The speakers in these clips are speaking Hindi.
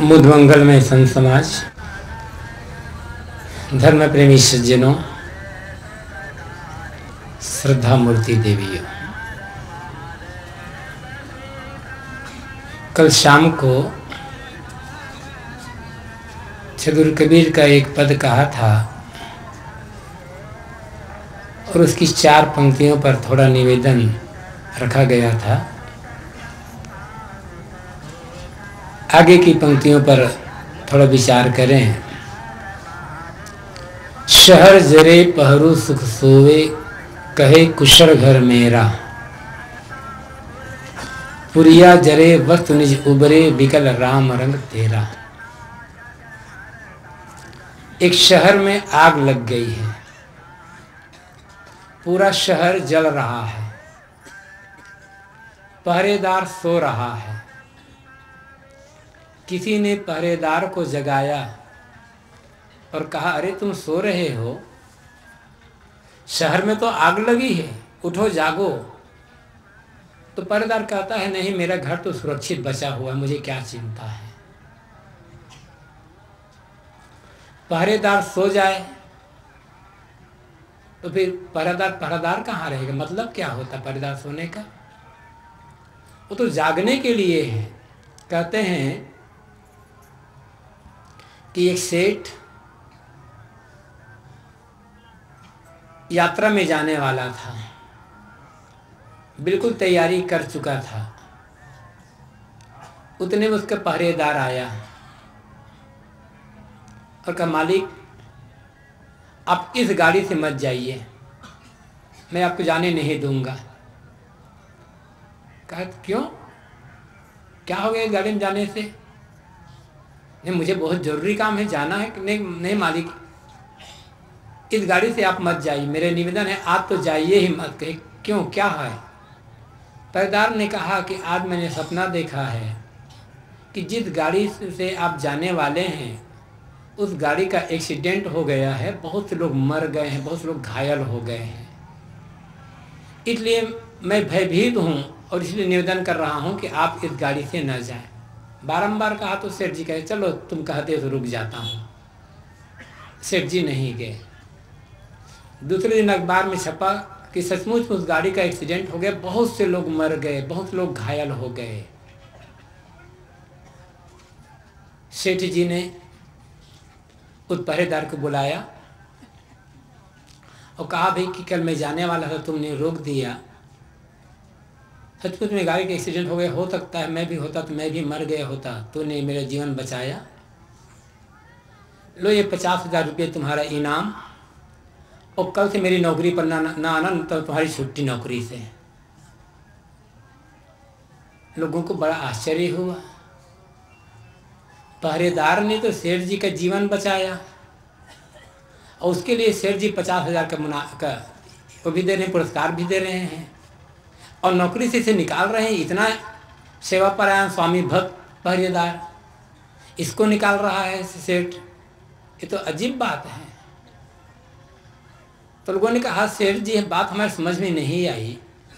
बुद्ध मंगल में संत समाज, धर्म प्रेमी सज्जनों, श्रद्धा मूर्ति देवियों, कल शाम को सदगुरु कबीर का एक पद कहा था और उसकी 4 पंक्तियों पर थोड़ा निवेदन रखा गया था। आगे की पंक्तियों पर थोड़ा विचार करें। शहर जरे पहरू सुख सोवे, कहे कुशल घर मेरा, पुरिया जरे वस्तु निज उबरे, बिकल राम रंग तेरा। एक शहर में आग लग गई है, पूरा शहर जल रहा है, पहरेदार सो रहा है। किसी ने पहरेदार को जगाया और कहा, अरे तुम सो रहे हो, शहर में तो आग लगी है, उठो जागो। तो पहरेदार कहता है, नहीं, मेरा घर तो सुरक्षित बचा हुआ है, मुझे क्या चिंता है। पहरेदार सो जाए तो फिर पहरेदार कहाँ रहेगा? मतलब क्या होता पहरेदार सोने का? वो तो जागने के लिए है। कहते हैं कि एक सेठ यात्रा में जाने वाला था, बिल्कुल तैयारी कर चुका था। उतने में उसका पहरेदार आया और कहा, मालिक आप इस गाड़ी से मत जाइए, मैं आपको जाने नहीं दूंगा। कहा, क्यों, क्या हो गया इस गाड़ी में जाने से? नहीं, मुझे बहुत जरूरी काम है, जाना है। नहीं मालिक, इस गाड़ी से आप मत जाइए, मेरे निवेदन है, आप तो जाइए ही मत। कहे, क्यों, क्या है? पहरेदार ने कहा कि आज मैंने सपना देखा है कि जिस गाड़ी से आप जाने वाले हैं उस गाड़ी का एक्सीडेंट हो गया है, बहुत से लोग मर गए हैं, बहुत से लोग घायल हो गए हैं। इसलिए मैं भयभीत हूँ और इसलिए निवेदन कर रहा हूँ कि आप इस गाड़ी से न जाएं। बारंबार कहा तो सेठ जी कहे, चलो तुम कहते हो तो रुक जाता हूँ। सेठ जी नहीं गए। दूसरे दिन अखबार में छपा कि सचमुच उस गाड़ी का एक्सीडेंट हो गया, बहुत से लोग मर गए, बहुत लोग घायल हो गए। सेठ जी ने उस पहरेदार को बुलाया और कहा, भाई कि कल मैं जाने वाला था, तुमने रोक दिया। सचमुच में गाड़ी का एक्सीडेंट हो गया, हो सकता है मैं भी होता तो मैं भी मर गया होता, तूने मेरा जीवन बचाया। लो ये 50,000 रुपये तुम्हारा इनाम, और कल से मेरी नौकरी पर ना आना, तो तुम्हारी छुट्टी नौकरी से। लोगों को बड़ा आश्चर्य हुआ। पहरेदार ने तो सेठ जी का जीवन बचाया और उसके लिए सेठ जी 50,000 का वो भी दे रहे हैं, पुरस्कार भी दे रहे हैं, और नौकरी से इसे निकाल रहे हैं। इतना सेवा परायण स्वामी भक्त पहरेदार, इसको निकाल रहा है सेठ। ये तो अजीब बात है। तो लोगों ने कहा, सेठ जी ये बात हमारे समझ में नहीं आई।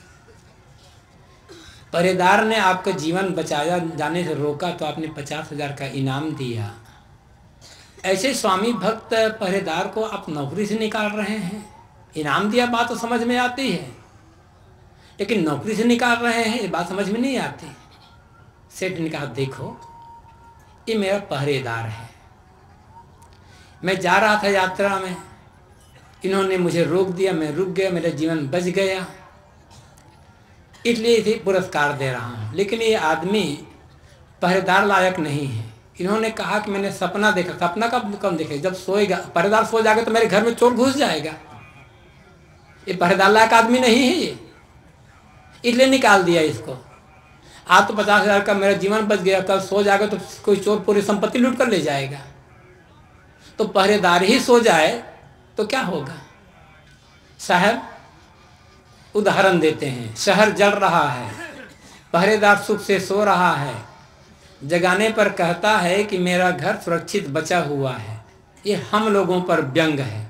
पहरेदार ने आपका जीवन बचाया, जाने से रोका, तो आपने 50,000 का इनाम दिया। ऐसे स्वामी भक्त पहरेदार को आप नौकरी से निकाल रहे हैं, इनाम दिया, बात तो समझ में आती है, लेकिन नौकरी से निकाल रहे हैं, ये बात समझ में नहीं आती। सेठ ने कहा, देखो ये मेरा पहरेदार है, मैं जा रहा था यात्रा में, इन्होंने मुझे रोक दिया, मैं रुक गया, मेरा जीवन बच गया, इसलिए इसे पुरस्कार दे रहा हूँ। लेकिन ये आदमी पहरेदार लायक नहीं है। इन्होंने कहा कि मैंने सपना देखा। सपना कब देखे? जब सोएगा, पहरेदार सो जाएगा तो मेरे घर में चोर घुस जाएगा। ये पहरेदार लायक आदमी नहीं है ये, इसलिए निकाल दिया इसको। आज तो 50,000 का मेरा जीवन बच गया, कल सो जाएगा तो कोई चोर पूरी संपत्ति लूट कर ले जाएगा। तो पहरेदार ही सो जाए तो क्या होगा? साहब उदाहरण देते हैं, शहर जल रहा है, पहरेदार सुख से सो रहा है, जगाने पर कहता है कि मेरा घर सुरक्षित बचा हुआ है। ये हम लोगों पर व्यंग है।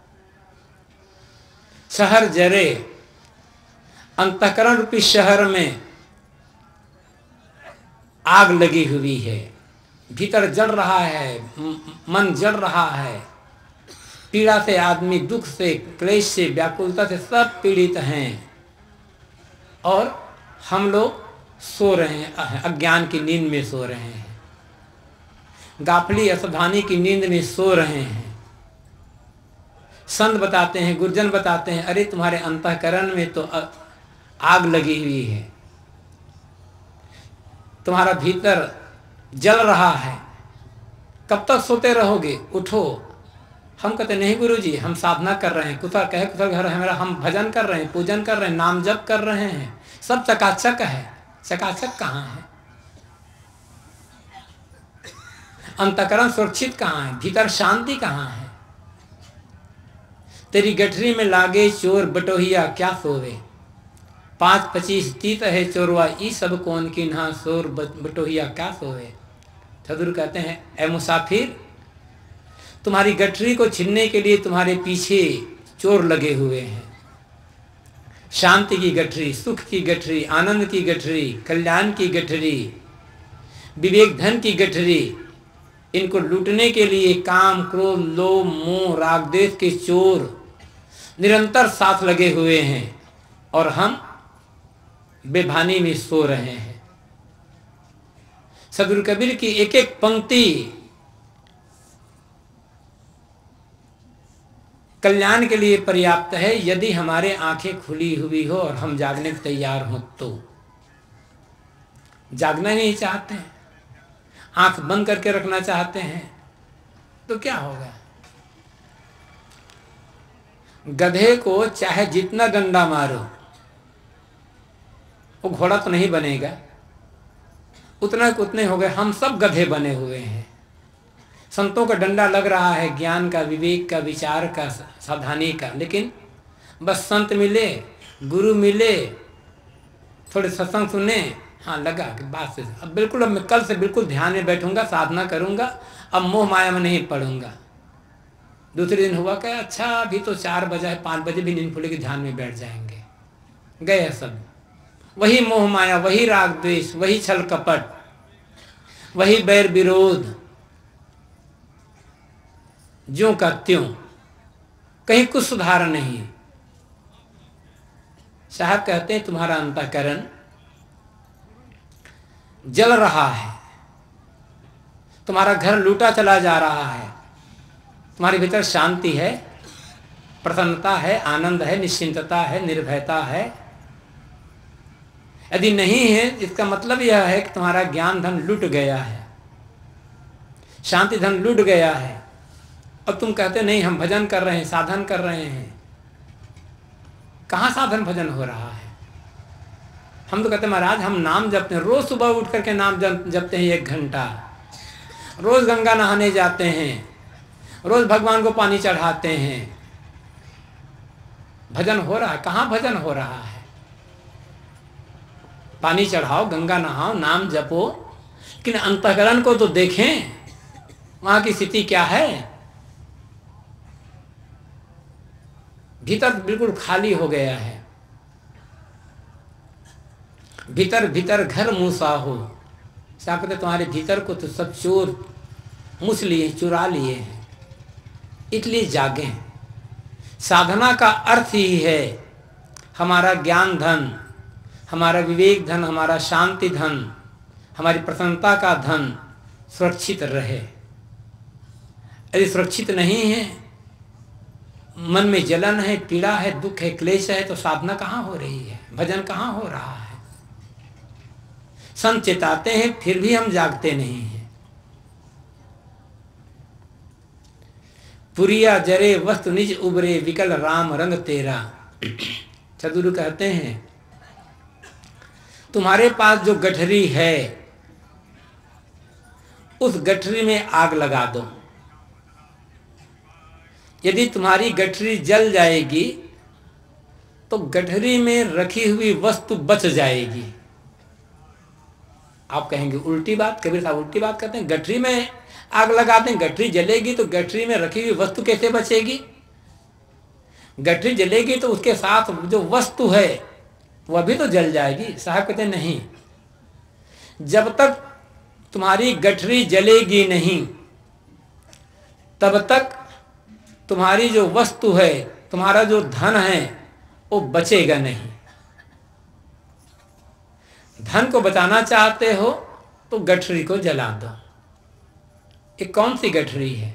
शहर जरे, अंतःकरण रूपी शहर में आग लगी हुई है, भीतर जल रहा है, मन जल रहा है, पीड़ा से आदमी, दुख से, क्लेश से, व्याकुलता से सब पीड़ित हैं, और हम लोग सो रहे हैं, अज्ञान की नींद में सो रहे हैं, गाफली असावधानी की नींद में सो रहे हैं। संत बताते हैं, गुरुजन बताते हैं, अरे तुम्हारे अंतःकरण में तो आग लगी हुई है, तुम्हारा भीतर जल रहा है, कब तक सोते रहोगे, उठो। हम कहते नहीं गुरुजी, हम साधना कर रहे हैं, कुशल कहे कुशल घर है मेरा, हम भजन कर रहे हैं, पूजन कर रहे हैं, नाम जप कर रहे हैं, सब चकाचक है। चकाचक कहाँ है? अंतःकरण सुरक्षित कहाँ है? भीतर शांति कहाँ है? तेरी गठरी में लागे चोर बटोहिया क्या सोवे, 5-25 तीत है चोरवा, ई सब कौन की ना शोर बटोहिया क्या सोवे। सदगुरु कहते हैं, ऐ मुसाफिर, तुम्हारी गठरी को छीनने के लिए तुम्हारे पीछे चोर लगे हुए हैं। शांति की गठरी, सुख की गठरी, आनंद की गठरी, कल्याण की गठरी, विवेक धन की गठरी, इनको लूटने के लिए काम, क्रोध, लोभ, मोह, राग, द्वेष के चोर निरंतर साथ लगे हुए हैं, और हम बेभानी में सो रहे हैं। सदगुरु कबीर की एक एक पंक्ति कल्याण के लिए पर्याप्त है, यदि हमारे आंखें खुली हुई हो और हम जागने को तैयार हों तो। जागना नहीं चाहते हैं, आंख बंद करके रखना चाहते हैं, तो क्या होगा? गधे को चाहे जितना डंडा मारो, वो घोड़ा तो नहीं बनेगा, उतना के उतने हो गए। हम सब गधे बने हुए हैं। संतों का डंडा लग रहा है, ज्ञान का, विवेक का, विचार का, सावधानी का, लेकिन बस संत मिले, गुरु मिले, थोड़े सत्संग सुने, हाँ लगा कि बात से अब बिल्कुल, अब मैं कल से बिल्कुल ध्यान में बैठूंगा, साधना करूंगा, अब मोह माया में नहीं पड़ूंगा। दूसरे दिन हुआ क्या, अच्छा अभी तो 4 बजे है, 5 बजे भी नींद खुलेगी, ध्यान में बैठ जाएंगे। गए सब, वही मोह माया, वही राग द्वेष, वही छल कपट, वही बैर विरोध, ज्यों का त्यों, कहीं कुछ सुधार नहीं। साहब कहते हैं, तुम्हारा अंतःकरण जल रहा है, तुम्हारा घर लूटा चला जा रहा है, तुम्हारे भीतर शांति है, प्रसन्नता है, आनंद है, निश्चिंतता है, निर्भयता है। यदि नहीं है, इसका मतलब यह है कि तुम्हारा ज्ञान धन लुट गया है, शांति धन लुट गया है। अब तुम कहते नहीं हम भजन कर रहे हैं, साधन कर रहे हैं। कहाँ साधन भजन हो रहा है? हम तो कहते महाराज हम नाम जपते हैं, रोज सुबह उठ करके नाम जपते हैं 1 घंटा, रोज गंगा नहाने जाते हैं, रोज भगवान को पानी चढ़ाते हैं। भजन हो रहा है? कहाँ भजन हो रहा है? पानी चढ़ाओ, गंगा नहाओ, नाम जपो, लेकिन अंतःकरण को तो देखें, वहां की स्थिति क्या है। भीतर बिल्कुल खाली हो गया है, भीतर भीतर घर मूसा हो। कहते तुम्हारे भीतर को तो सब चोर मूस लिए, चुरा लिए हैं, इसलिए जागे। साधना का अर्थ ही है हमारा ज्ञान धन, हमारा विवेक धन, हमारा शांति धन, हमारी प्रसन्नता का धन सुरक्षित रहे। यदि सुरक्षित नहीं है, मन में जलन है, पीड़ा है, दुख है, क्लेश है, तो साधना कहाँ हो रही है, भजन कहाँ हो रहा है। संत चेताते हैं, फिर भी हम जागते नहीं हैं। पुरिया जरे वस्तु निज उबरे, विकल राम रंग तेरा। सदगुरु कहते हैं, तुम्हारे पास जो गठरी है, उस गठरी में आग लगा दो। यदि तुम्हारी गठरी जल जाएगी तो गठरी में रखी हुई वस्तु बच जाएगी। आप कहेंगे उल्टी बात, कबीर साहब उल्टी बात करते हैं, गठरी में आग लगाते हैं, गठरी जलेगी तो गठरी में रखी हुई वस्तु कैसे बचेगी? गठरी जलेगी तो उसके साथ जो वस्तु है वह भी तो जल जाएगी। साहब कहते नहीं, जब तक तुम्हारी गठरी जलेगी नहीं, तब तक तुम्हारी जो वस्तु है, तुम्हारा जो धन है, वो बचेगा नहीं। धन को बचाना चाहते हो तो गठरी को जला दो। ये कौन सी गठरी है?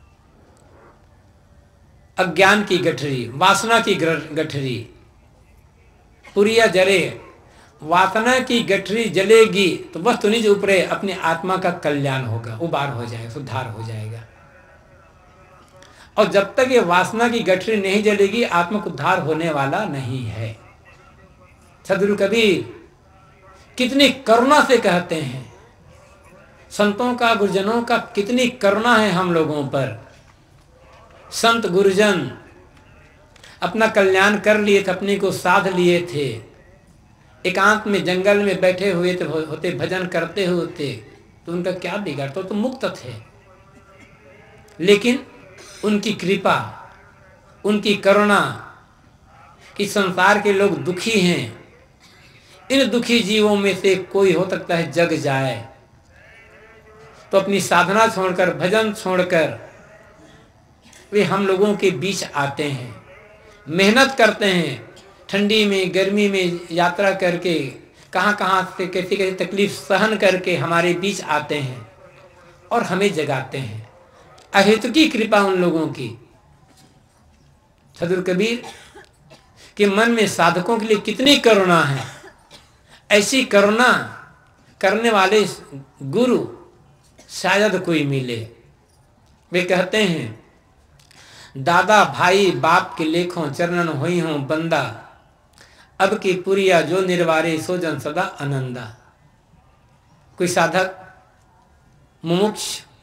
अज्ञान की गठरी, वासना की गठरी। पुरिया जले, वासना की गठरी जलेगी तो वस्तुनिज ऊपरे अपनी आत्मा का कल्याण होगा, उबार हो जाएगा, सुधार हो जाएगा। और जब तक ये वासना की गठरी नहीं जलेगी, आत्मा को उद्धार होने वाला नहीं है। सदगुरु कबीर कितनी करुणा से कहते हैं, संतों का, गुरुजनों का कितनी करुणा है हम लोगों पर। संत गुरुजन अपना कल्याण कर लिए थे, अपने को साध लिए थे, एकांत में जंगल में बैठे हुए थे, होते भजन करते होते, तो उनका क्या बिगड़ता, तो मुक्त थे। लेकिन उनकी कृपा, उनकी करुणा कि संसार के लोग दुखी हैं, इन दुखी जीवों में से कोई हो सकता है जग जाए, तो अपनी साधना छोड़कर, भजन छोड़कर वे हम लोगों के बीच आते हैं, मेहनत करते हैं, ठंडी में गर्मी में यात्रा करके, कहाँ कहाँ से कैसी कैसी तकलीफ सहन करके हमारे बीच आते हैं और हमें जगाते हैं। अहेतु की कृपा उन लोगों की। सदगुरु कबीर के मन में साधकों के लिए कितनी करुणा है। ऐसी करुणा करने वाले गुरु शायद कोई मिले। वे कहते हैं, दादा भाई बाप के लेखों चरणन होई हों बंदा, अब की पुरिया जो निर्वारे सो जन सदा आनंदा। कोई साधक मुमुक्ष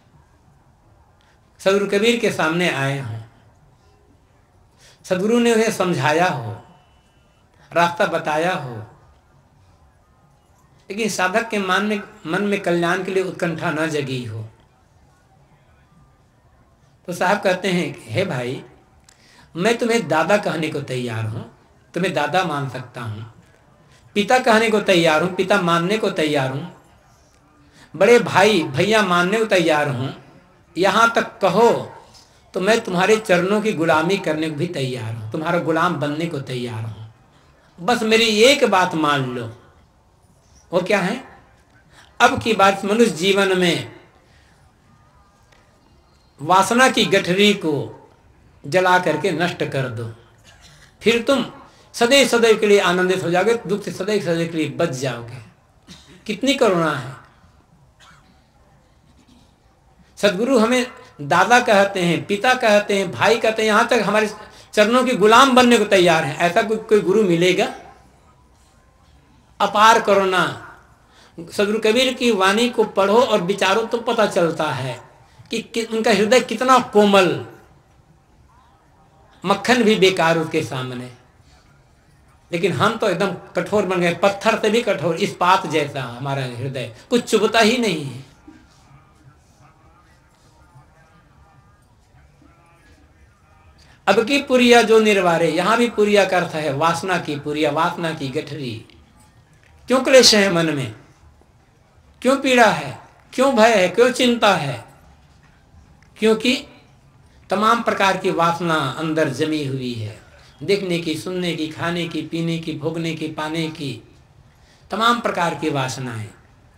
सदगुरु कबीर के सामने आए हों, सदगुरु ने उन्हें समझाया हो, रास्ता बताया हो, लेकिन साधक के मन में कल्याण के लिए उत्कंठा न जगी हो, तो साहब कहते हैं, हे भाई, मैं तुम्हें दादा कहने को तैयार हूं, तुम्हें दादा मान सकता हूं, पिता कहने को तैयार हूं, पिता मानने को तैयार हूं, बड़े भाई भैया मानने को तैयार हूं, यहां तक कहो तो मैं तुम्हारे चरणों की गुलामी करने को भी तैयार हूं, तुम्हारा गुलाम बनने को तैयार हूं। बस मेरी एक बात मान लो। वो क्या है? अब की बात मनुष्य जीवन में वासना की गठरी को जला करके नष्ट कर दो, फिर तुम सदैव सदैव के लिए आनंदित हो जाओगे, दुख से सदैव सदैव के लिए बच जाओगे। कितनी करुणा है। सदगुरु हमें दादा कहते हैं, पिता कहते हैं, भाई कहते हैं, यहां तक हमारे चरणों के गुलाम बनने को तैयार है। ऐसा कोई गुरु मिलेगा? अपार करुणा। सदगुरु कबीर की वाणी को पढ़ो और विचारो तो पता चलता है कि उनका हृदय कितना कोमल, मक्खन भी बेकार उसके सामने। लेकिन हम तो एकदम कठोर बन गए, पत्थर से भी कठोर, इस्पात जैसा हमारा हृदय, कुछ चुभता ही नहीं है। अब की पुरिया जो निर्वारे, यहां भी पुरिया का अर्थ है वासना की पुरिया, वासना की गठरी। क्यों क्लेश है मन में? क्यों पीड़ा है? क्यों भय है? क्यों चिंता है? क्योंकि तमाम प्रकार की वासना अंदर जमी हुई है। देखने की, सुनने की, खाने की, पीने की, भोगने की, पाने की, तमाम प्रकार की वासनाएं।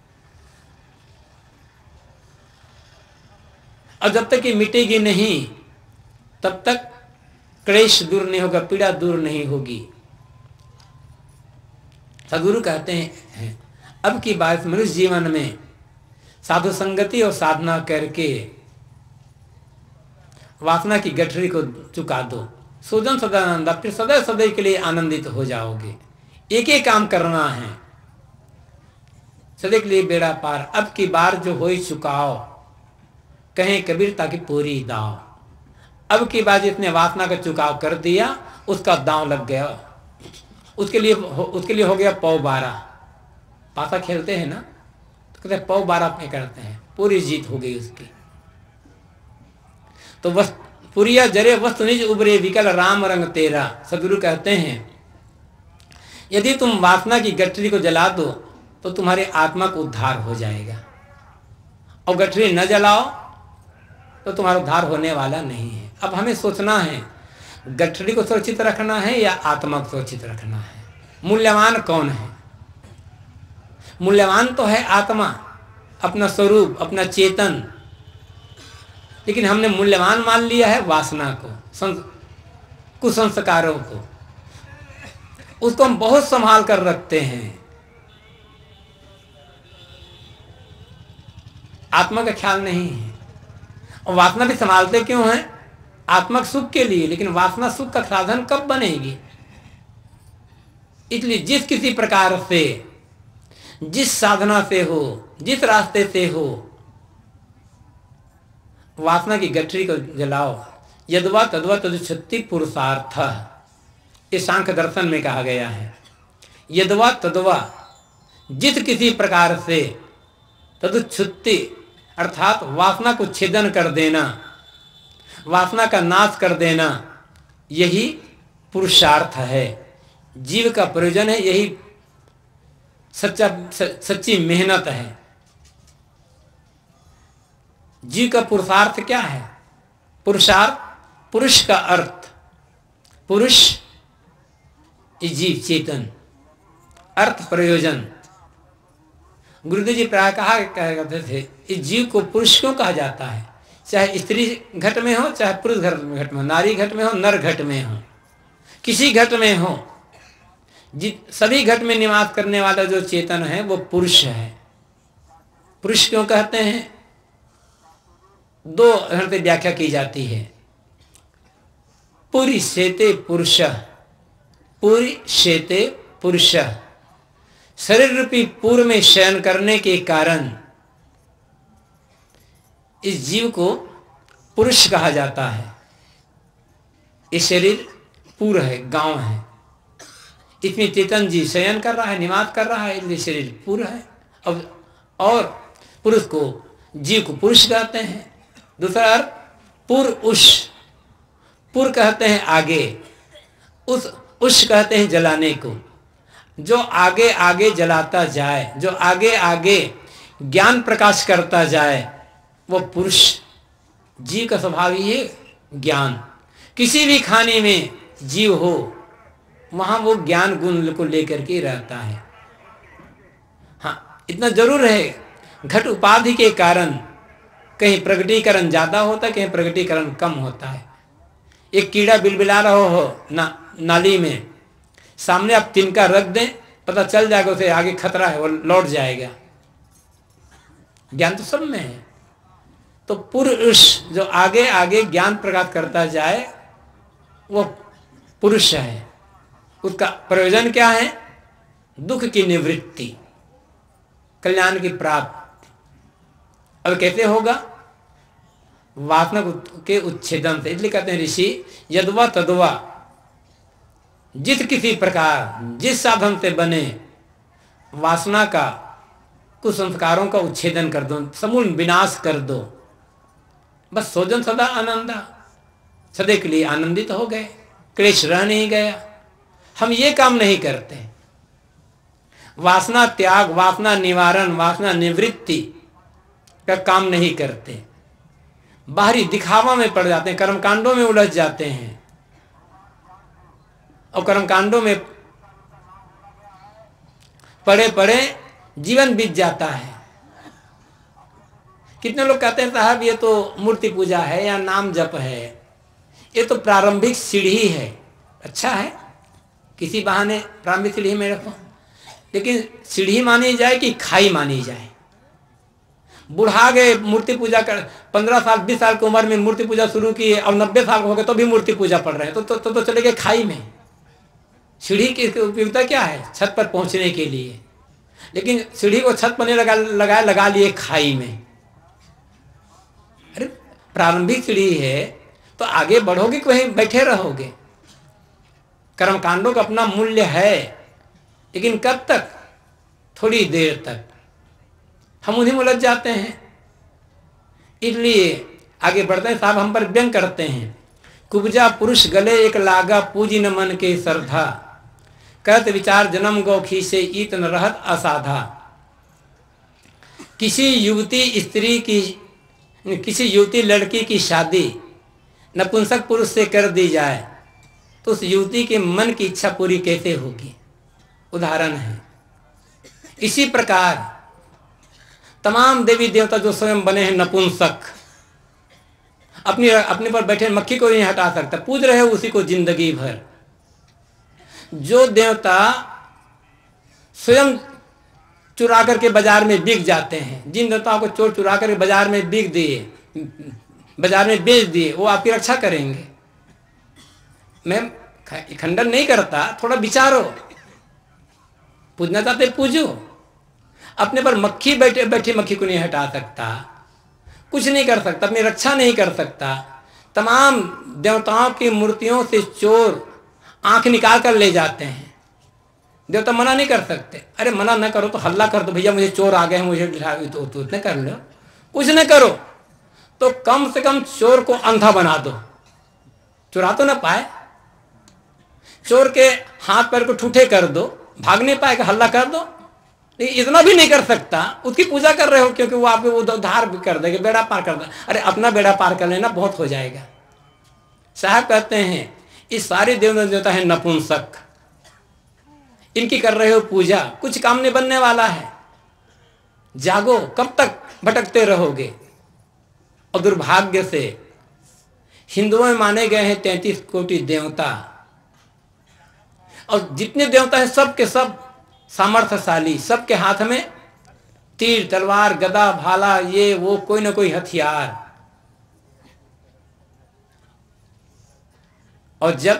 और जब तक ये मिटेगी नहीं, तब तक क्लेश दूर नहीं होगा, पीड़ा दूर नहीं होगी। सदगुरु कहते हैं, अब की बात मनुष्य जीवन में साधु संगति और साधना करके वासना की गठरी को चुका दो, सुजन सदानंदा, फिर सदैव सदैव के लिए आनंदित हो जाओगे। एक ही काम करना है, सदैव के लिए बेड़ा पार। अब की बार जो हो चुकाओ, कहें कबीर ताकि पूरी दाव। अब की बार जिसने वासना का चुकाव कर दिया, उसका दांव लग गया, उसके लिए हो गया पौ 12। पासा खेलते हैं ना, तो कहते हैं पौ 12 में करते हैं, पूरी जीत हो गई उसकी। तो पुरिया जरे वस्तु निज उबरे, विकल राम रंग तेरा। सदगुरु कहते हैं, यदि तुम वासना की गठरी को जला दो तो तुम्हारे आत्मा को उद्धार हो जाएगा। और गठरी न जलाओ तो तुम्हारा उद्धार होने वाला नहीं है। अब हमें सोचना है गठरी को सुरक्षित रखना है या आत्मा को सुरक्षित रखना है। मूल्यवान कौन है? मूल्यवान तो है आत्मा, अपना स्वरूप, अपना चेतन, लेकिन हमने मूल्यवान मान लिया है वासना को, कुसंस्कारों को। उसको हम बहुत संभाल कर रखते हैं। आत्मा का ख्याल नहीं है। और वासना भी संभालते क्यों हैं? आत्मक सुख के लिए, लेकिन वासना सुख का साधन कब बनेगी? इसलिए जिस किसी प्रकार से, जिस साधना से हो, जिस रास्ते से हो, वासना की गठरी को जलाओ। यद्वा तद्वा तदुच्छति पुरुषार्थ, इस सांख्य दर्शन में कहा गया है। यद्वा तद्वा, जिस किसी प्रकार से, तदुच्छति अर्थात वासना को छेदन कर देना, वासना का नाश कर देना, यही पुरुषार्थ है, जीव का प्रयोजन है, यही सच्ची मेहनत है। जीव का पुरुषार्थ क्या है? पुरुषार्थ, पुरुष का अर्थ, पुरुष जीव चेतन, अर्थ प्रयोजन। गुरुदेव जी प्राय कहा करते थे, इस जीव को पुरुष क्यों कहा जाता है? चाहे स्त्री घट में हो, चाहे पुरुष घट में हो, नारी घट में हो, नर घट में हो, किसी घट में हो, सभी घट में निवास करने वाला जो चेतन है वो पुरुष है। पुरुष क्यों कहते हैं? दो ढंग से व्याख्या की जाती है। पुरी शेते पुरुष, पुरी शेते पुरुष, शरीर रूपी पूर्व में शयन करने के कारण इस जीव को पुरुष कहा जाता है। ये शरीर पूर्व है, गांव है, इसमें चेतन जी शयन कर रहा है, निवास कर रहा है, इसलिए शरीर पूर्व है। अब और पुरुष को, जीव को पुरुष कहते हैं। दूसरा अर्थ पुरुष, पुर कहते हैं आगे, उष कहते हैं जलाने को। जो आगे आगे जलाता जाए, जो आगे आगे ज्ञान प्रकाश करता जाए, वो पुरुष। जीव का स्वभाव ही है ज्ञान। किसी भी खाने में जीव हो, वहां वो ज्ञान गुण को लेकर के रहता है। हाँ, इतना जरूर है, घट उपाधि के कारण कहीं प्रकटीकरण ज्यादा होता है, कहीं प्रकटीकरण कम होता है। एक कीड़ा बिलबिला रहा हो नाली में, सामने आप तिनका रख दें, पता चल जाएगा उसे आगे खतरा है, वो लौट जाएगा। ज्ञान तो सब में है। तो पुरुष जो आगे आगे ज्ञान प्रकाश करता जाए, वो पुरुष है। उसका प्रयोजन क्या है? दुख की निवृत्ति, कल्याण की प्राप्ति। अब कैसे होगा? वासना के उच्छेदन से। इसलिए कहते हैं ऋषि, यद्वा तद्वा, जिस किसी प्रकार, जिस साधन से बने, वासना का, कुसंस्कारों का उच्छेदन कर दो, समूल विनाश कर दो। बस सोजन सदा आनंदा, सदैव के लिए आनंदित हो गए, क्लेश रह नहीं गया। हम ये काम नहीं करते। वासना त्याग, वासना निवारण, वासना निवृत्ति का काम नहीं करते। बाहरी दिखावा में पड़ जाते हैं, कर्मकांडों में उलझ जाते हैं, और कर्मकांडों में पड़े पड़े जीवन बीत जाता है। कितने लोग कहते हैं साहब ये तो मूर्ति पूजा है या नाम जप है, ये तो प्रारंभिक सीढ़ी है। अच्छा है, किसी बहाने प्रारंभिक सीढ़ी में रखो, लेकिन सीढ़ी मानी जाए कि खाई मानी जाए? बुढ़ा गए, मूर्ति पूजा कर 15 साल 20 साल की उम्र में मूर्ति पूजा शुरू की और 90 साल हो गए तो भी मूर्ति पूजा पड़ रहे हैं, तो चले गए खाई में। सीढ़ी की उपयोगिता क्या है? छत पर पहुंचने के लिए, लेकिन सीढ़ी को छत पर नहीं लगा लिए खाई में। अरे प्रारंभिक सीढ़ी है तो आगे बढ़ोगे कि वहीं बैठे रहोगे? कर्मकांडों का अपना मूल्य है, लेकिन कब तक? थोड़ी देर तक। हम उन्हीं में उलझ जाते हैं। इसलिए आगे बढ़ते हैं। साहब हम पर व्यंग करते हैं, कुब्जा पुरुष गले एक लागा, पूजी न मन के श्रद्धा, कहत विचार जन्म गौ खीसे ईत न रहत असाधा। किसी युवती लड़की की शादी नपुंसक पुरुष से कर दी जाए तो उस युवती के मन की इच्छा पूरी कैसे होगी? उदाहरण है। इसी प्रकार तमाम देवी देवता जो स्वयं बने हैं नपुंसक, अपने पर बैठे मक्खी को नहीं हटा सकता, पूज रहे हो उसी को जिंदगी भर। जो देवता स्वयं चुरा करके बाजार में बिक जाते हैं, जिन देवताओं को चोर चुरा करके बाजार में बिक दिए, बाजार में बेच दिए, वो आपकी रक्षा करेंगे। मैं खंडन नहीं करता, थोड़ा विचारो। पूजना चाहते पूजो। अपने पर मक्खी बैठी मक्खी को नहीं हटा सकता, कुछ नहीं कर सकता, अपनी रक्षा नहीं कर सकता। तमाम देवताओं की मूर्तियों से चोर आंख निकाल कर ले जाते हैं, देवता मना नहीं कर सकते। अरे मना न करो तो हल्ला कर दो, भैया मुझे चोर आ गए हैं, मुझे तो इतने कर लो। कुछ न करो तो कम से कम चोर को अंधा बना दो, चुरा तो ना पाए। चोर के हाथ पैर को ठूठे कर दो, भाग नहीं पाएगा, हल्ला कर दो। लेकिन इतना भी नहीं कर सकता, उसकी पूजा कर रहे हो, क्योंकि वो आपको उद्धार भी कर देगा, बेड़ा पार कर दे। अरे अपना बेड़ा पार कर लेना बहुत हो जाएगा। साहब कहते हैं इस सारे देवता है नपुंसक, इनकी कर रहे हो पूजा, कुछ काम नहीं बनने वाला है। जागो, कब तक भटकते रहोगे? और दुर्भाग्य से हिंदुओं में माने गए हैं 33 कोटि देवता, और जितने देवता हैं सब के सब सामर्थ्यशाली, सबके हाथ में तीर तलवार गदा भाला ये वो कोई ना कोई हथियार। और जब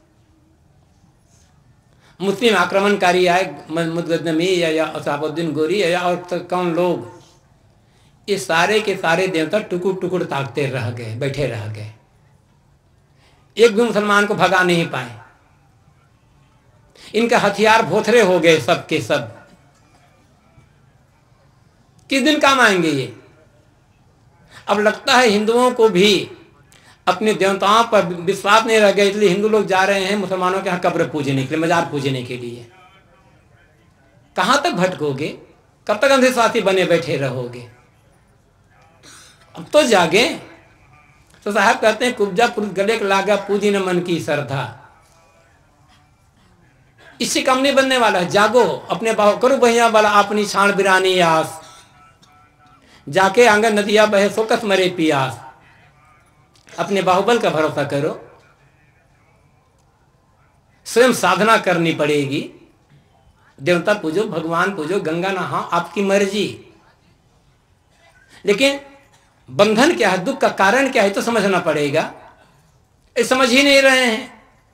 मुस्लिम आक्रमणकारी आए, मुतगदमी या असाबुद्दीन गोरी या और कौन लोग, ये सारे के सारे देवता टुकुर टुकुर ताकते रह गए, बैठे रह गए, एक भी मुसलमान को भगा नहीं पाए। इनका हथियार भोथरे हो गए सब के सब। किस दिन काम आएंगे ये? अब लगता है हिंदुओं को भी अपने देवताओं पर विश्वास नहीं रह गया, इसलिए हिंदू लोग जा रहे हैं मुसलमानों के यहाँ कब्र पूजने के लिए, मजार पूजने के लिए। कहां तक भटकोगे? कब तक अंधविश्वासी बने बैठे रहोगे? अब तो जागे। तो साहब कहते हैं कुब्जा पुरुष गले के लागा, पूजी न मन की श्रद्धा। इससे कम नहीं बनने वाला है। जागो, अपने करो भैया वाला अपनी छाण बिरानी आस, जाके आंगन नदिया बहे सोकस मरे पियास। अपने बाहुबल का भरोसा करो, स्वयं साधना करनी पड़ेगी। देवता पूजो, भगवान पूजो, गंगा नहाओ, आपकी मर्जी। लेकिन बंधन क्या है, दुख का कारण क्या है तो समझना पड़ेगा। ये समझ ही नहीं रहे हैं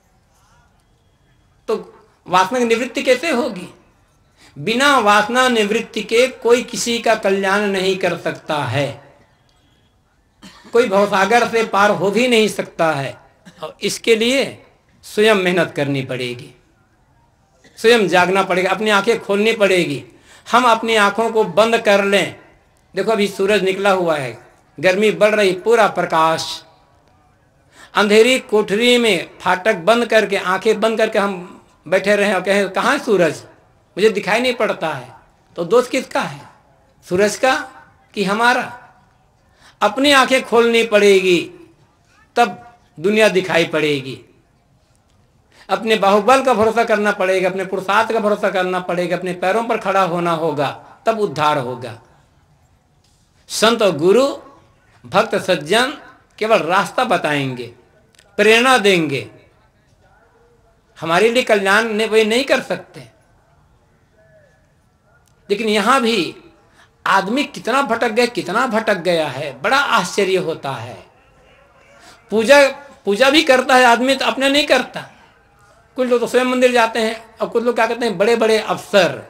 तो वासना की निवृत्ति कैसे होगी? बिना वासना निवृत्ति के कोई किसी का कल्याण नहीं कर सकता है, कोई भवसागर से पार हो भी नहीं सकता है। और इसके लिए स्वयं मेहनत करनी पड़ेगी, स्वयं जागना पड़ेगा, अपनी आंखें खोलनी पड़ेगी। हम अपनी आंखों को बंद कर लें। देखो अभी सूरज निकला हुआ है, गर्मी बढ़ रही, पूरा प्रकाश। अंधेरी कोठरी में फाटक बंद करके, आंखें बंद करके हम बैठे रहे और कहें कहाँ है सूरज, मुझे दिखाई नहीं पड़ता है, तो दोष किसका है? सूरज का कि हमारा? अपनी आंखें खोलनी पड़ेगी, तब दुनिया दिखाई पड़ेगी। अपने बाहुबल का भरोसा करना पड़ेगा, अपने पुरुषार्थ का भरोसा करना पड़ेगा, अपने पैरों पर खड़ा होना होगा, तब उद्धार होगा। संत और गुरु, भक्त सज्जन केवल रास्ता बताएंगे, प्रेरणा देंगे, हमारे लिए कल्याण वे नहीं कर सकते। लेकिन यहां भी आदमी कितना भटक गया है, बड़ा आश्चर्य होता है। पूजा भी करता है आदमी, तो अपने नहीं करता। कुछ लोग तो स्वयं मंदिर जाते हैं, और कुछ लोग क्या कहते हैं, बड़े बड़े अफसर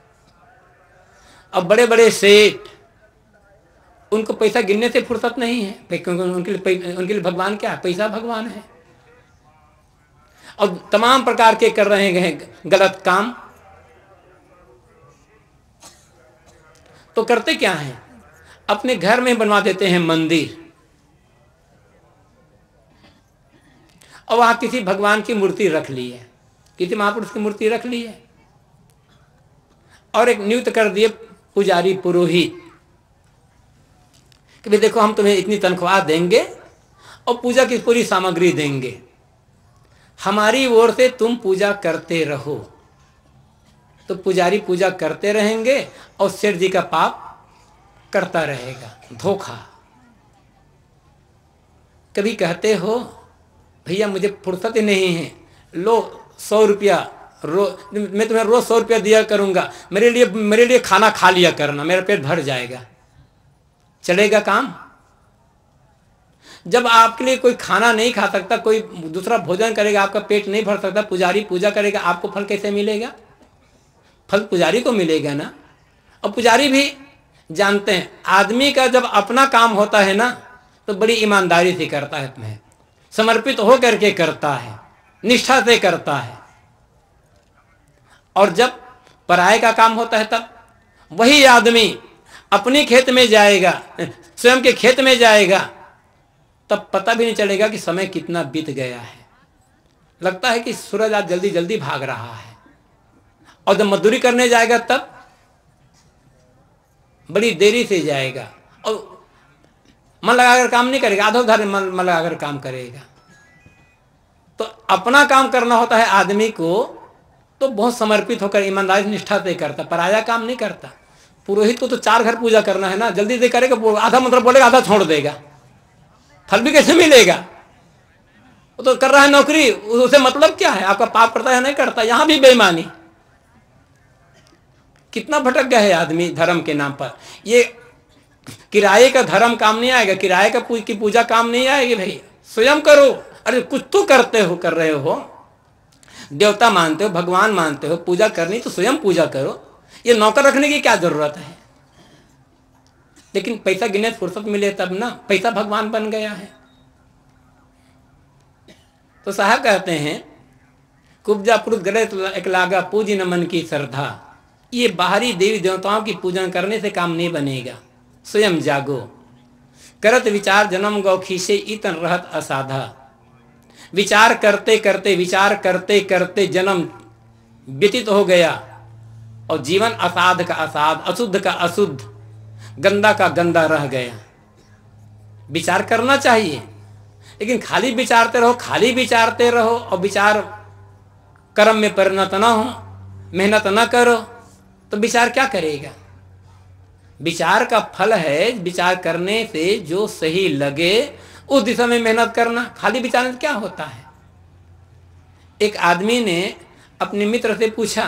और बड़े बड़े सेठ, उनको पैसा गिनने से फुर्सत नहीं है, क्योंकि उनके लिए भगवान क्या है? पैसा भगवान है। और तमाम प्रकार के कर रहे हैं गलत काम। तो करते क्या हैं? अपने घर में बनवा देते हैं मंदिर, और वहां किसी भगवान की मूर्ति रख ली है, किसी महापुरुष की मूर्ति रख ली है, और एक नियुक्त कर दिए पुजारी पुरोहित, कि भाई देखो हम तुम्हें इतनी तनख्वाह देंगे और पूजा की पूरी सामग्री देंगे, हमारी ओर से तुम पूजा करते रहो। तो पुजारी पूजा करते रहेंगे और सेठ जी का पाप करता रहेगा। धोखा। कभी कहते हो भैया मुझे फुर्सत ही नहीं है, लो 100 रुपया मैं तुम्हें रोज 100 रुपया दिया करूंगा, मेरे लिए खाना खा लिया करना, मेरा पेट भर जाएगा। चलेगा काम? जब आपके लिए कोई खाना नहीं खा सकता, कोई दूसरा भोजन करेगा, आपका पेट नहीं भर सकता, पुजारी पूजा करेगा, आपको फल कैसे मिलेगा? फल पुजारी को मिलेगा ना। और पुजारी भी जानते हैं आदमी का जब अपना काम होता है ना तो बड़ी ईमानदारी से करता है, अपने समर्पित हो करके करता है, निष्ठा से करता है। और जब पराये का काम होता है तब वही आदमी अपने खेत में जाएगा, स्वयं के खेत में जाएगा, तब पता भी नहीं चलेगा कि समय कितना बीत गया है। लगता है कि सूरज आज जल्दी जल्दी भाग रहा है। और जब मजदूरी करने जाएगा तब बड़ी देरी से जाएगा और मन लगाकर काम नहीं करेगा, आधो आधे मन लगाकर काम करेगा। तो अपना काम करना होता है आदमी को तो बहुत समर्पित होकर ईमानदारी निष्ठा से करता, पराया काम नहीं करता। पुरोहित को तो 4 घर पूजा करना है ना, जल्दी से करेगा, आधा मंत्र बोलेगा, आधा छोड़ देगा, फल भी कैसे मिलेगा? वो तो कर रहा है नौकरी, उसे मतलब क्या है? आपका पाप करता है नहीं करता? यहां भी बेईमानी। कितना भटक गया है आदमी धर्म के नाम पर। ये किराए का धर्म काम नहीं आएगा, किराए का की पूजा काम नहीं आएगी। भाई स्वयं करो। अरे कुछ तो करते हो, कर रहे हो, देवता मानते हो, भगवान मानते हो, पूजा करनी तो स्वयं पूजा करो। ये नौकर रखने की क्या जरूरत है? लेकिन पैसा गिने फुर्सत मिले तब ना, पैसा भगवान बन गया है। तो साहब कहते हैं कुब्जा पुरुष गले एक लागा पूजी न मन की श्रद्धा। ये बाहरी देवी देवताओं की पूजन करने से काम नहीं बनेगा। स्वयं जागो, करत विचार जन्म गौ खीसे इतन रहत असाधा। विचार करते करते जन्म व्यतीत हो गया और जीवन असाध का असाध, अशुद्ध का अशुद्ध, गंदा का गंदा रह गया। विचार करना चाहिए, लेकिन खाली विचारते रहो और विचार कर्म में परिणत ना हो, मेहनत ना करो तो विचार क्या करेगा? विचार का फल है विचार करने से जो सही लगे उस दिशा में मेहनत करना। खाली विचार में क्या होता है? एक आदमी ने अपने मित्र से पूछा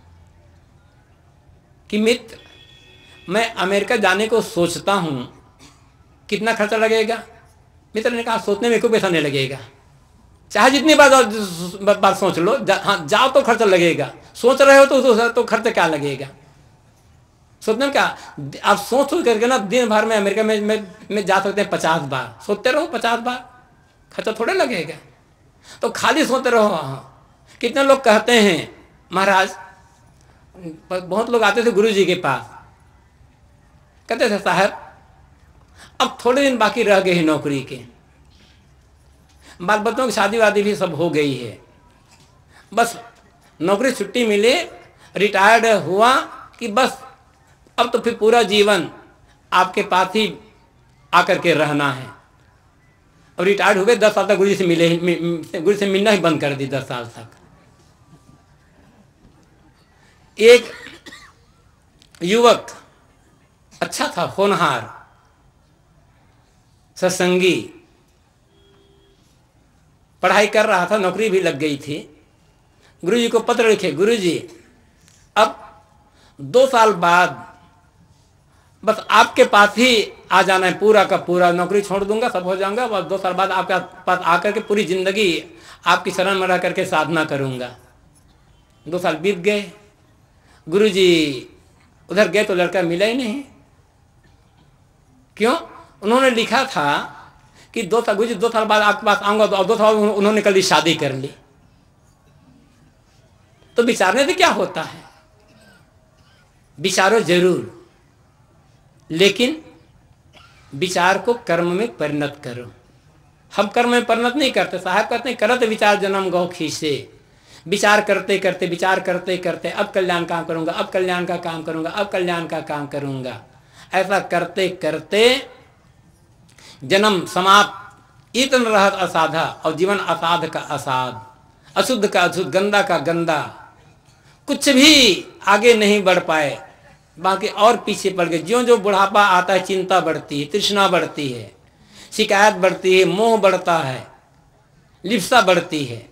कि मित्र, मैं अमेरिका जाने को सोचता हूं, कितना खर्चा लगेगा? मित्र ने कहा सोचने में कोई पैसा नहीं लगेगा, चाहे जितनी बार सोच लो, हाँ जाओ तो खर्चा लगेगा, सोच रहे हो तो खर्चा क्या लगेगा? सोचने में क्या, आप सोच करके ना दिन भर में अमेरिका में जा सकते हैं 50 बार, सोचते रहो 50 बार, खर्चा थोड़े लगेगा। तो खाली सोचते रहो। हाँ, कितने लोग कहते हैं महाराज, बहुत लोग आते थे गुरु जी के पास, कहते थे साहब अब थोड़े दिन बाकी रह गए हैं नौकरी के, बाल बच्चों की शादी वादी भी सब हो गई है, बस नौकरी छुट्टी मिले, रिटायर्ड हुआ कि बस अब तो फिर पूरा जीवन आपके पास ही आकर के रहना है। और रिटायर्ड हो गए, 10 साल तक गुरु से मिलना ही बंद कर दी। 10 साल तक एक युवक अच्छा था, होनहार, सत्संगी, पढ़ाई कर रहा था, नौकरी भी लग गई थी। गुरुजी को पत्र लिखे, गुरुजी अब 2 साल बाद बस आपके पास ही आ जाना है, पूरा का पूरा नौकरी छोड़ दूंगा, सब हो जाऊंगा, बस 2 साल बाद आपके पास आकर के पूरी जिंदगी आपकी शरण में रह करके साधना करूंगा। 2 साल बीत गए, गुरुजी उधर गए तो लड़का मिला ही नहीं। क्यों? उन्होंने लिखा था कि 2 साल गुरुजी 2 साल बाद आपके पास आऊंगा, तो 2 साल उन्होंने कल शादी कर ली। तो विचारने से क्या होता है? विचारो जरूर, लेकिन विचार को कर्म में परिणत करो। हम कर्म में परिणत नहीं करते। साहब कहते हैं करत विचार जन्म गौ खीसे। विचार करते करते अब कल्याण काम करूंगा, अब कल्याण का काम करूंगा, अब कल्याण का काम करूंगा। ऐसा करते करते जन्म समाप्त, इतन रहत असाधा, और जीवन असाध का असाध, अशुद्ध का अशुद्ध, गंदा का गंदा, कुछ भी आगे नहीं बढ़ पाए, बाकी और पीछे पड़ गए। ज्यों जो बुढ़ापा आता है चिंता बढ़ती है, तृष्णा बढ़ती है, शिकायत बढ़ती है, मोह बढ़ता है, लिप्सा बढ़ती है।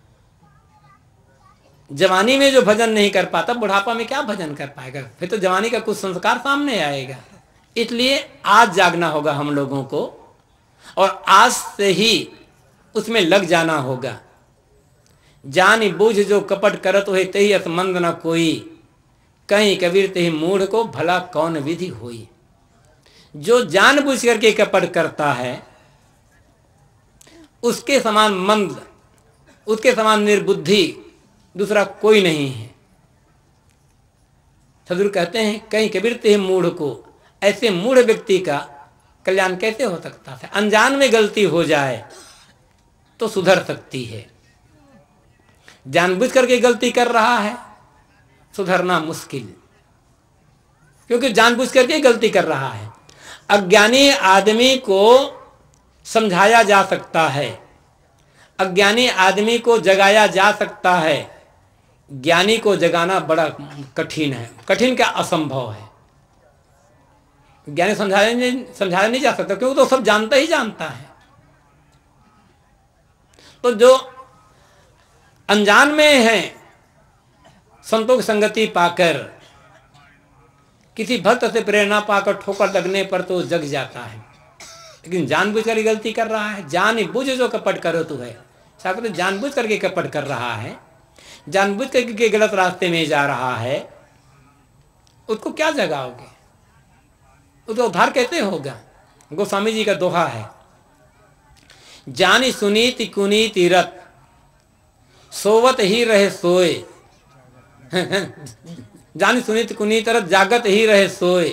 जवानी में जो भजन नहीं कर पाता बुढ़ापा में क्या भजन कर पाएगा? फिर तो जवानी का कुछ संस्कार सामने आएगा। इसलिए आज जागना होगा हम लोगों को, और आज से ही उसमें लग जाना होगा। जानी बूझ जो कपट करत होए तही असमंद न कोई, कहीं कबीर तही मूढ़ को भला कौन विधि होई। जो जानबूझ करके कपट करता है उसके समान मंद, उसके समान निर्बुद्धि दूसरा कोई नहीं है। सदगुरु कहते हैं कहीं कबीर तही मूढ़ को, ऐसे मूढ़ व्यक्ति का कल्याण कैसे हो सकता है? अनजान में गलती हो जाए तो सुधर सकती है, जानबूझ करके गलती कर रहा है सुधरना मुश्किल, क्योंकि जानबूझ करके गलती कर रहा है। अज्ञानी आदमी को समझाया जा सकता है, अज्ञानी आदमी को जगाया जा सकता है, ज्ञानी को जगाना बड़ा कठिन है। कठिन क्या, असंभव है। ज्ञानी समझाया नहीं जा सकता, क्योंकि तो सब जानता ही जानता है। तो जो अनजान में है, संतों की संगति पाकर, किसी भक्त से प्रेरणा पाकर ठोकर लगने पर तो जग जाता है, लेकिन जानबूझ कर गलती कर रहा है। जान बुझ जो कपट करो तू है, साहब तो जानबूझ करके कपट कर रहा है, जानबूझ करके गलत रास्ते में जा रहा है, उसको क्या जगाओगे? उसका उद्धार कैसे होगा? गोस्वामी जी का दोहा है, जानी सुनीति कुनीति रत, सोवत ही रहे सोए। जानी सुनीति कुनीति रत, जागत ही रहे सोए।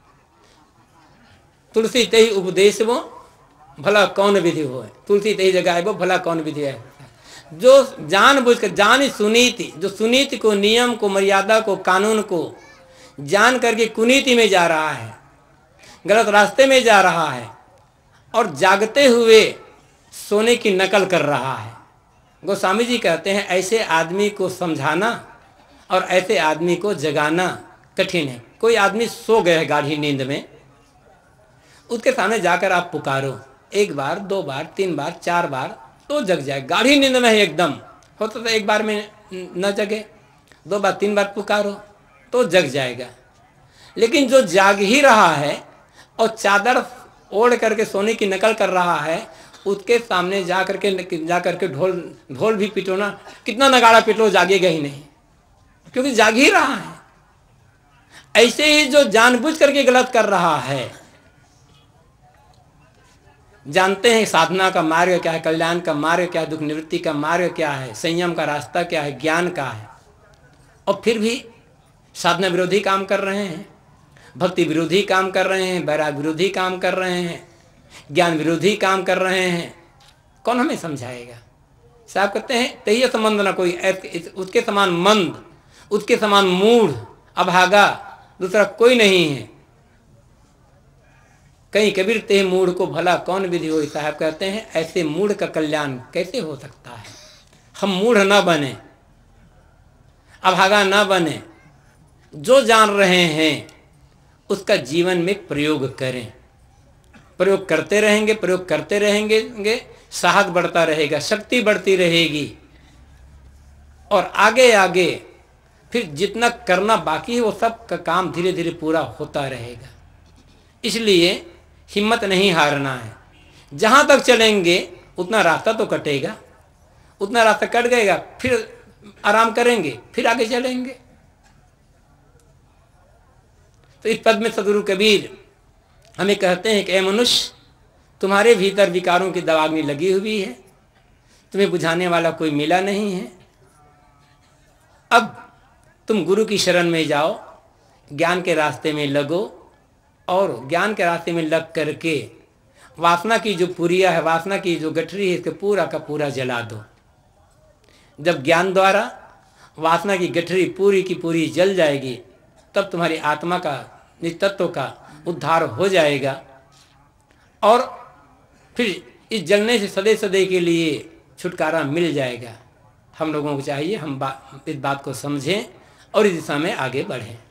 तुलसी तेहि उपदेश वो, भला कौन विधि हो। तुलसी तेहि जगाए वो, भला कौन विधि है। जो जान बुझ कर, जानी सुनीति, जो सुनीति को, नियम को, मर्यादा को, कानून को जान करके कुनीति में जा रहा है, गलत रास्ते में जा रहा है, और जागते हुए सोने की नकल कर रहा है। गोस्वामी जी कहते हैं ऐसे आदमी को समझाना और ऐसे आदमी को जगाना कठिन है। कोई आदमी सो गया है गाढ़ी नींद में, उसके सामने जाकर आप पुकारो, एक बार, दो बार, तीन बार, चार बार, तो जग जाए। गाढ़ी नींद में है एकदम, होता तो एक बार में न जगे, दो बार, तीन बार पुकारो तो जग जाएगा। लेकिन जो जाग ही रहा है और चादर ओढ़ करके सोने की नकल कर रहा है, उसके सामने जा करके ढोल भी पिटो ना, कितना नगाड़ा पिटो, जागेगा ही नहीं, क्योंकि जाग ही रहा है। ऐसे ही जो जानबूझ करके गलत कर रहा है, जानते हैं साधना का मार्ग क्या है, कल्याण का मार्ग क्या है, दुख निवृत्ति का मार्ग क्या है, संयम का रास्ता क्या है, ज्ञान का है, और फिर भी साधना विरोधी काम कर रहे हैं, भक्ति विरोधी काम कर रहे हैं, वैराग विरोधी काम कर रहे हैं, ज्ञान विरोधी काम कर रहे हैं। कौन हमें समझाएगा? साहब कहते हैं तही संबंध ना कोई, उसके समान मंद, उसके समान मूढ़, अभागा दूसरा कोई नहीं है। कहीं कबीर ते मूढ़ को भला कौन विधि हो। साहब कहते हैं ऐसे मूढ़ का कल्याण कैसे हो सकता है? हम मूढ़ ना बने, अभागा ना बने, जो जान रहे हैं उसका जीवन में प्रयोग करें। प्रयोग करते रहेंगे, प्रयोग करते रहेंगे, साहस बढ़ता रहेगा, शक्ति बढ़ती रहेगी, और आगे आगे फिर जितना करना बाकी है वो सब का काम धीरे धीरे पूरा होता रहेगा। इसलिए हिम्मत नहीं हारना है। जहाँ तक चलेंगे उतना रास्ता तो कटेगा, उतना रास्ता कट गएगा, फिर आराम करेंगे, फिर आगे चलेंगे। तो इस पद में सद्गुरु कबीर हमें कहते हैं कि ऐ मनुष्य, तुम्हारे भीतर विकारों की दवाग्नि लगी हुई है, तुम्हें बुझाने वाला कोई मिला नहीं है। अब तुम गुरु की शरण में जाओ, ज्ञान के रास्ते में लगो, और ज्ञान के रास्ते में लग करके वासना की जो पुरिया है, वासना की जो गठरी है, इसको पूरा का पूरा जला दो। जब ज्ञान द्वारा वासना की गठरी पूरी की पूरी जल जाएगी, तब तुम्हारी आत्मा का, निज तत्व का उद्धार हो जाएगा, और फिर इस जलने से सदै सदै के लिए छुटकारा मिल जाएगा। हम लोगों को चाहिए हम इस बात को समझें और इस दिशा में आगे बढ़ें।